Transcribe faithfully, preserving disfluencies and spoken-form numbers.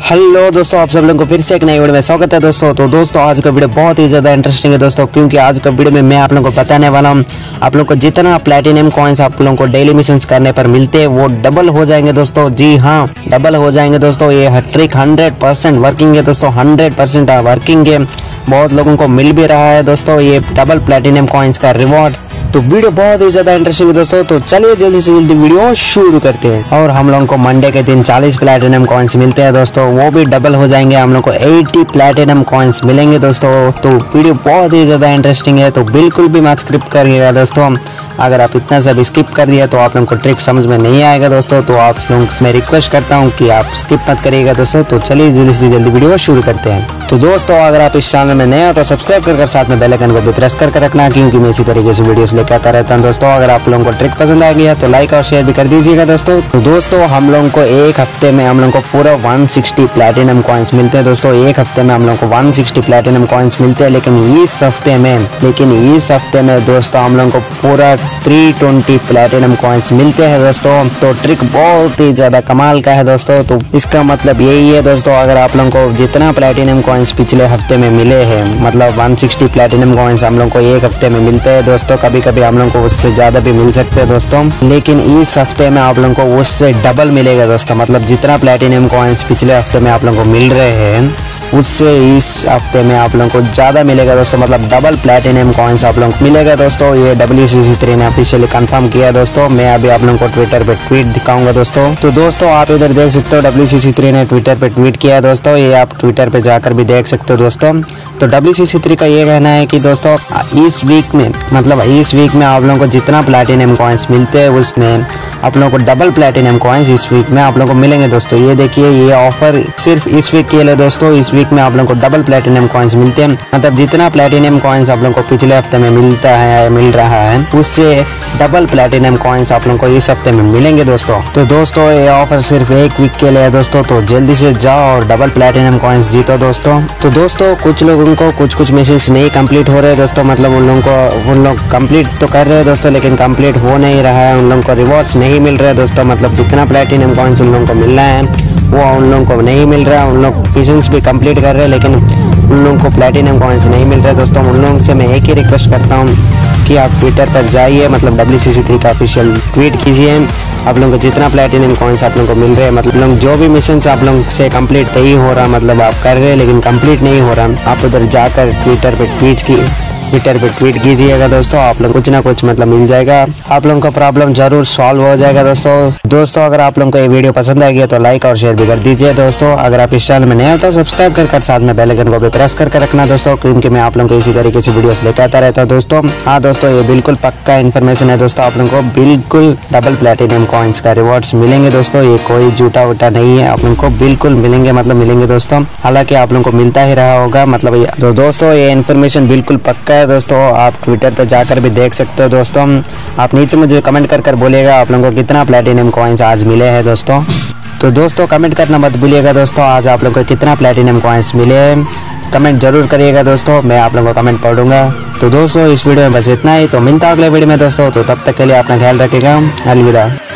Hello दोस्तों, आप सब लोगों को फिर से एक नई वीडियो में स्वागत है दोस्तों। तो दोस्तों आज का वीडियो बहुत ही ज़्यादा इंटरेस्टिंग है दोस्तों, क्योंकि आज का वीडियो में मैं आप लोगों को बताने वाला हूँ आप लोगों को जितना प्लैटिनम कॉइन्स आप लोगों को डेली मिशंस करने पर मिलते हैं वो डबल हो जाएंगे दोस्तों। जी हाँ, डबल हो जाएंगे दोस्तों। ये ट्रिक हंड्रेड परसेंट वर्किंग है दोस्तों, हंड्रेड परसेंट वर्किंग है। बहुत लोगों को मिल भी रहा है दोस्तों ये डबल प्लैटिनम कॉइन्स का रिवॉर्ड। तो वीडियो बहुत ही ज्यादा इंटरेस्टिंग है दोस्तों। तो चलिए जल्दी से जल्दी वीडियो शुरू करते हैं। और हम लोगों को मंडे के दिन चालीस प्लैटिनम कॉइन्स मिलते हैं दोस्तों, वो भी डबल हो जाएंगे। हम लोग को अस्सी प्लैटिनम कॉइन्स मिलेंगे दोस्तों। तो वीडियो बहुत ही ज्यादा इंटरेस्टिंग है, तो बिल्कुल भी मत स्किप करिएगा दोस्तों। अगर आप इतना सब स्किप कर दिया तो आप लोगों को ट्रिक समझ में नहीं आएगा दोस्तों। तो आप लोगों से मैं रिक्वेस्ट करता हूँ कि आप स्किप मत करिएगा दोस्तों। तो चलिए जल्दी से जल्दी वीडियो शुरू करते हैं। तो दोस्तों अगर आप इस चैनल में नए हो तो सब्सक्राइब कर कर साथ में बेल आइकन को भी प्रेस करके रखना, क्योंकि मैं इसी तरीके से वीडियोस लेकर आता रहता हूं दोस्तों। अगर आप लोगों को ट्रिक पसंद आ गया तो लाइक और शेयर भी कर दीजिएगा दोस्तों। तो दोस्तों हम लोगों को एक हफ्ते में हम लोगों को पूरा एक सौ साठ प्लैटिनम कॉइन्स मिलते हैं दोस्तों। एक हफ्ते में हम लोगों को एक सौ साठ प्लैटिनम कॉइन्स मिलते हैं। लेकिन इस हफ्ते में लेकिन इस हफ्ते में दोस्तों हम लोगों को पूरा तीन सौ बीस प्लैटिनम कॉइन्स मिलते हैं दोस्तों। तो ट्रिक बहुत ही ज्यादा कमाल का है दोस्तों। तो इसका मतलब यही है दोस्तों, अगर आप लोगों को जितना प्लैटिनम कॉइन्स पिछले हफ्ते में मिले हैं, मतलब एक सौ साठ प्लैटिनम कॉइन्स हम लोग को एक हफ्ते में मिलते हैं दोस्तों। कभी कभी हम लोग को उससे ज्यादा भी मिल सकते हैं दोस्तों, लेकिन इस हफ्ते में आप लोगों को उससे डबल मिलेगा दोस्तों। मतलब जितना प्लैटिनम कॉइन्स पिछले हफ्ते में आप लोगों को मिल रहे हैं उससे इस हफ्ते में आप लोगों को ज्यादा मिलेगा दोस्तों। मतलब डबल प्लैटिनम कॉइन्स आप लोगों को मिलेगा दोस्तों। ये डब्ल्यू सी सी थ्री ने ऑफिशियली कंफर्म किया दोस्तों। मैं अभी आप लोगों को ट्विटर पे ट्वीट दिखाऊंगा दोस्तों। तो दोस्तों आप इधर देख सकते हो डब्ल्यू सी सी थ्री ने ट्विटर पे ट्वीट किया दोस्तों। ये आप ट्विटर पे जाकर भी देख सकते हो दोस्तों। तो डब्ल्यू सी सी थ्री का ये कहना है कि दोस्तों इस वीक में मतलब इस वीक में आप लोगों को जितना प्लैटिनम कॉइन्स मिलते हैं उसमें आप लोगों को डबल प्लैटिनम कॉइन्स इस वीक में आप लोगों को मिलेंगे दोस्तों। ये देखिए ये ऑफर सिर्फ इस वीक के लिए दोस्तों। इस वीक में आप लोगों को डबल प्लैटिनम कॉइन्स मिलते हैं। मतलब जितना प्लैटिनम कॉइन्स आप लोगों को पिछले हफ्ते में मिलता है मिल रहा है उससे डबल प्लैटिनम कॉइन्स आप लोगों को इस हफ्ते में मिलेंगे दोस्तों। तो दोस्तों ये ऑफर सिर्फ एक वीक के लिए है दोस्तों। तो जल्दी से जाओ और डबल प्लैटिनम कॉइन्स जीतो दोस्तों। तो दोस्तों कुछ लोगों को कुछ कुछ मिशंस नहीं कंप्लीट हो रहे हैं दोस्तों। मतलब उन लोगों को उन लोग कंप्लीट तो कर रहे हैं दोस्तों, लेकिन कंप्लीट हो नहीं रहा है। उन लोगों को रिवॉर्ड्स नहीं मिल रहे हैं दोस्तों। मतलब जितना प्लैटिनम कॉइन्स उन लोगों को मिलना है वो उन लोगों को नहीं मिल रहा है। उन लोग मिशंस भी कंप्लीट कर रहे हैं लेकिन उन लोगों को प्लैटिनम कॉइन्स नहीं मिल रहे दोस्तों। उन लोगों से मैं एक ही रिक्वेस्ट करता हूँ कि आप ट्विटर पर जाइए, मतलब डब्ल्यू सी सी थ्री का ऑफिशियल ट्वीट कीजिए। आप लोगों को जितना प्लैटिनम कॉइन्स आप लोगों को मिल रहे हैं, मतलब लोग जो भी मिशंस आप लोगों से कंप्लीट नहीं हो रहा, मतलब आप कर रहे हैं लेकिन कंप्लीट नहीं हो रहा, आप उधर जाकर ट्विटर पे ट्वीट की ट्विटर पे ट्वीट कीजिएगा दोस्तों। आप लोग कुछ ना कुछ मतलब मिल जाएगा, आप लोगों का प्रॉब्लम जरूर सॉल्व हो जाएगा दोस्तों। दोस्तों अगर आप लोगों को ये वीडियो पसंद आ गया तो लाइक और शेयर भी कर दीजिए दोस्तों। अगर आप इस चैनल में नए हो तो सब्सक्राइब कर कर साथ में बेल आइकन को भी प्रेस करके रखना दोस्तों, क्योंकि मैं आप लोगों को इसी तरीके से वीडियोस लेकर आता रहता हूँ दोस्तों। हाँ दोस्तों ये बिल्कुल पक्का इन्फॉर्मेशन है दोस्तों। आप लोगों को बिल्कुल डबल प्लैटिनम कॉइन्स का रिवॉर्ड्स मिलेंगे दोस्तों। ये कोई झूठा वूटा नहीं है, आप लोगों को बिल्कुल मिलेंगे, मतलब मिलेंगे दोस्तों। हालांकि आप लोगों को मिलता ही रहा होगा, मतलब तो दोस्तों ये इन्फॉर्मेशन बिल्कुल पक्का है दोस्तों। आप ट्विटर पे जाकर भी देख सकते हो दोस्तों। आप नीचे मुझे कमेंट कर कर बोलिएगा आप लोगों को कितना प्लैटिनम कॉइन्स आज मिले हैं दोस्तों। तो दोस्तों कमेंट करना मत भूलिएगा दोस्तों, आज आप लोगों को कितना प्लैटिनम कॉइन्स मिले हैं कमेंट जरूर करिएगा दोस्तों। मैं आप लोगों को कमेंट पढ़ूंगा। तो दोस्तों इस वीडियो में बस इतना ही। तो मिलता है अगले वीडियो में दोस्तों। तो तब तक के लिए अपना ख्याल रखिएगा। अलविदा।